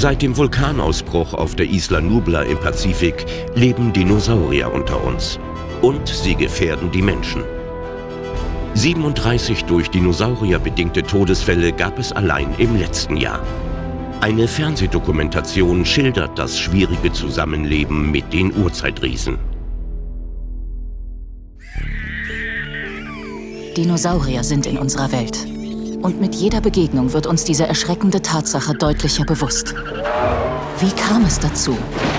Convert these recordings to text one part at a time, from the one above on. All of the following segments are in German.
Seit dem Vulkanausbruch auf der Isla Nublar im Pazifik leben Dinosaurier unter uns. Und sie gefährden die Menschen. 37 durch Dinosaurier bedingte Todesfälle gab es allein im letzten Jahr. Eine Fernsehdokumentation schildert das schwierige Zusammenleben mit den Urzeitriesen. Dinosaurier sind in unserer Welt. Und mit jeder Begegnung wird uns diese erschreckende Tatsache deutlicher bewusst. Wie kam es dazu?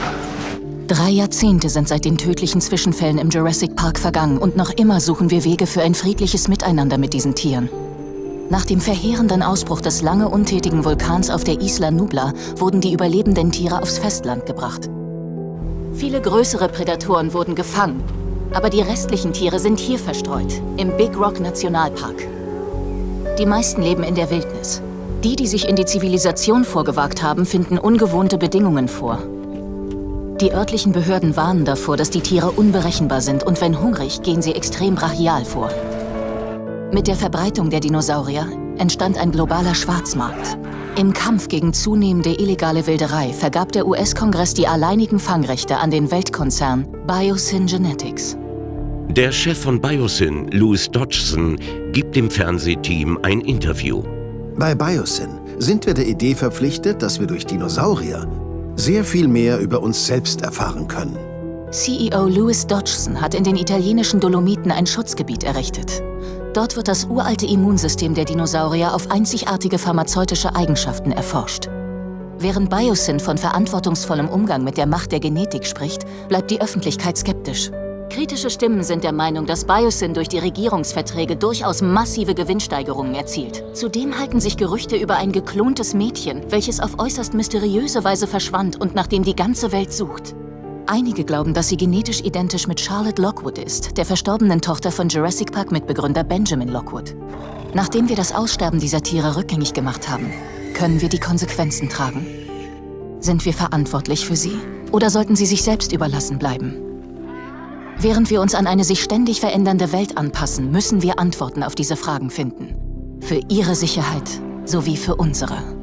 3 Jahrzehnte sind seit den tödlichen Zwischenfällen im Jurassic Park vergangen und noch immer suchen wir Wege für ein friedliches Miteinander mit diesen Tieren. Nach dem verheerenden Ausbruch des lange untätigen Vulkans auf der Isla Nublar wurden die überlebenden Tiere aufs Festland gebracht. Viele größere Prädatoren wurden gefangen, aber die restlichen Tiere sind hier verstreut, im Big Rock Nationalpark. Die meisten leben in der Wildnis. Die sich in die Zivilisation vorgewagt haben, finden ungewohnte Bedingungen vor. Die örtlichen Behörden warnen davor, dass die Tiere unberechenbar sind und wenn hungrig, gehen sie extrem brachial vor. Mit der Verbreitung der Dinosaurier entstand ein globaler Schwarzmarkt. Im Kampf gegen zunehmende illegale Wilderei vergab der US-Kongress die alleinigen Fangrechte an den Weltkonzern Biosyn Genetics. Der Chef von Biosyn, Louis Dodgson, gibt dem Fernsehteam ein Interview. Bei Biosyn sind wir der Idee verpflichtet, dass wir durch Dinosaurier sehr viel mehr über uns selbst erfahren können. CEO Louis Dodgson hat in den italienischen Dolomiten ein Schutzgebiet errichtet. Dort wird das uralte Immunsystem der Dinosaurier auf einzigartige pharmazeutische Eigenschaften erforscht. Während Biosyn von verantwortungsvollem Umgang mit der Macht der Genetik spricht, bleibt die Öffentlichkeit skeptisch. Kritische Stimmen sind der Meinung, dass Biosyn durch die Regierungsverträge durchaus massive Gewinnsteigerungen erzielt. Zudem halten sich Gerüchte über ein geklontes Mädchen, welches auf äußerst mysteriöse Weise verschwand und nach dem die ganze Welt sucht. Einige glauben, dass sie genetisch identisch mit Charlotte Lockwood ist, der verstorbenen Tochter von Jurassic Park-Mitbegründer Benjamin Lockwood. Nachdem wir das Aussterben dieser Tiere rückgängig gemacht haben, können wir die Konsequenzen tragen. Sind wir verantwortlich für sie? Oder sollten sie sich selbst überlassen bleiben? Während wir uns an eine sich ständig verändernde Welt anpassen, müssen wir Antworten auf diese Fragen finden. Für ihre Sicherheit sowie für unsere.